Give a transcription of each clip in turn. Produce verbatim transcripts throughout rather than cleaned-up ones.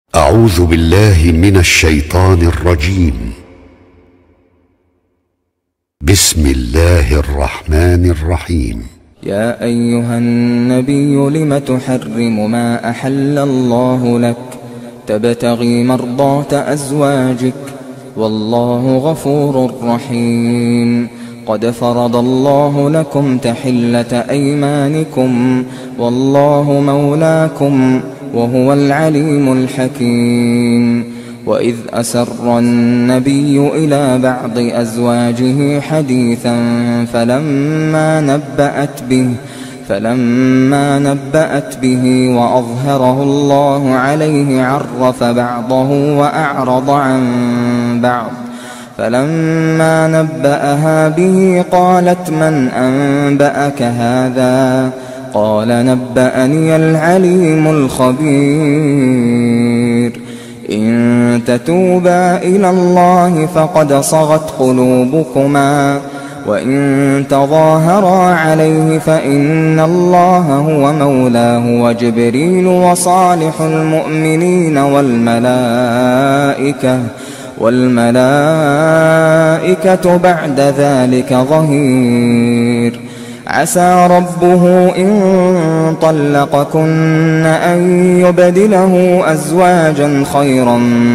أعوذ بالله من الشيطان الرجيم. بسم الله الرحمن الرحيم. يا أيها النبي لم تحرم ما أحل الله لك تبتغي مرضات أزواجك والله غفور رحيم. قد فرض الله لكم تحلة أيمانكم والله مولاكم وهو العليم الحكيم. وإذ أسر النبي إلى بعض أزواجه حديثا فلما نبأت به فلما نبأت به وأظهره الله عليه عرف بعضه وأعرض عن بعض. فلما نبأها به قالت من أنبأك هذا؟ قال نبأني العليم الخبير. إن تتوبا إلى الله فقد صغت قلوبكما وإن تظاهرا عليه فإن الله هو مولاه وجبريل وصالح المؤمنين والملائكة والملائكة بعد ذلك ظهير. عسى ربه إن طلقكن أن يبدله أزواجا خيرا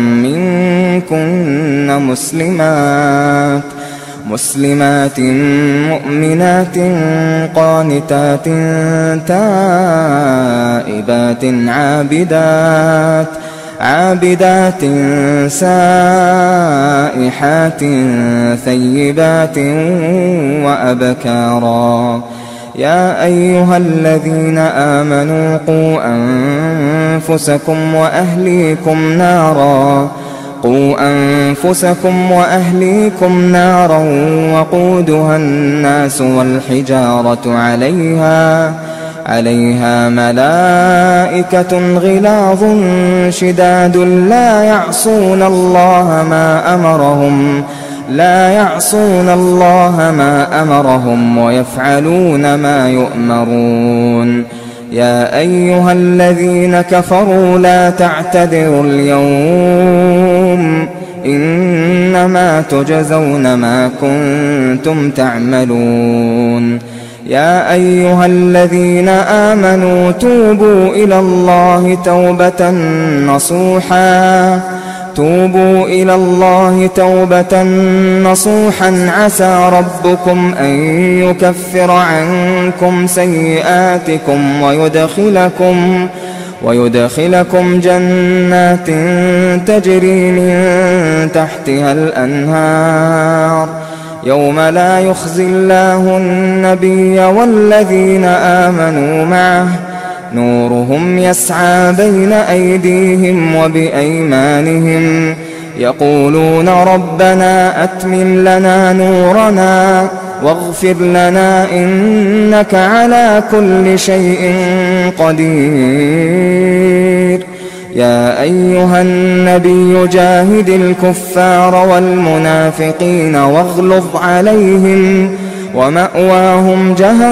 منكن مسلمات مسلمات مؤمنات قانتات تائبات عابدات عابدات سائحات ثيبات وأبكارا. يا أيها الذين آمنوا قوا أنفسكم وأهليكم نارا قوا أنفسكم وأهليكم نارا وقودها الناس والحجارة عليها عليها ملائكة غلاظ شداد لا يعصون الله ما أمرهم لا يعصون الله ما أمرهم ويفعلون ما يؤمرون. يا أيها الذين كفروا لا تعتذروا اليوم إنما تجزون ما كنتم تعملون. يا أيها الذين آمنوا توبوا إلى الله توبة نصوحا توبوا إلى الله توبة نصوحا عسى ربكم أن يكفر عنكم سيئاتكم ويدخلكم ويدخلكم جنات تجري من تحتها الأنهار يوم لا يخزي الله النبي والذين آمنوا معه نورهم يسعى بين أيديهم وبأيمانهم يقولون ربنا أتمم لنا نورنا واغفر لنا إنك على كل شيء قدير. يا أيها النبي جاهد الكفار والمنافقين واغلظ عليهم ومأواهم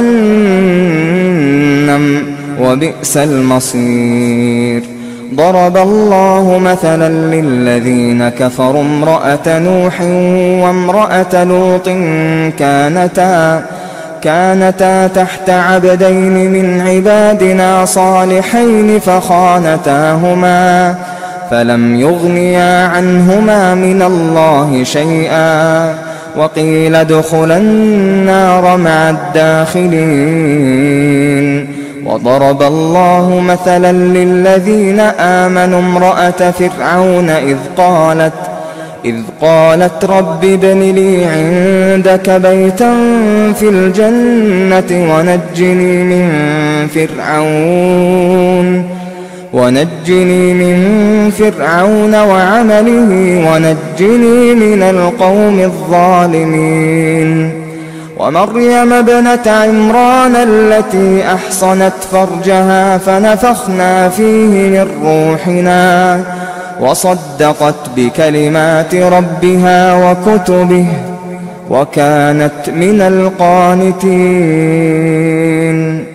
جهنم وبئس المصير. ضرب الله مثلا للذين كفروا امرأة نوح وامرأة لوط كانتا كانتا تحت عبدين من عبادنا صالحين فخانتاهما فلم يغنيا عنهما من الله شيئا وقيل ادخلا النار مع الداخلين. وضرب الله مثلا للذين آمنوا امرأة فرعون إذ قالت إذ قالت رب ابن لي عندك بيتا في الجنة ونجني من فرعون ونجني من فرعون وعمله ونجني من القوم الظالمين. ومريم ابنة عمران التي أحصنت فرجها فنفخنا فيه من روحنا وصدقت بكلمات ربها وكتبه وكانت من القانتين.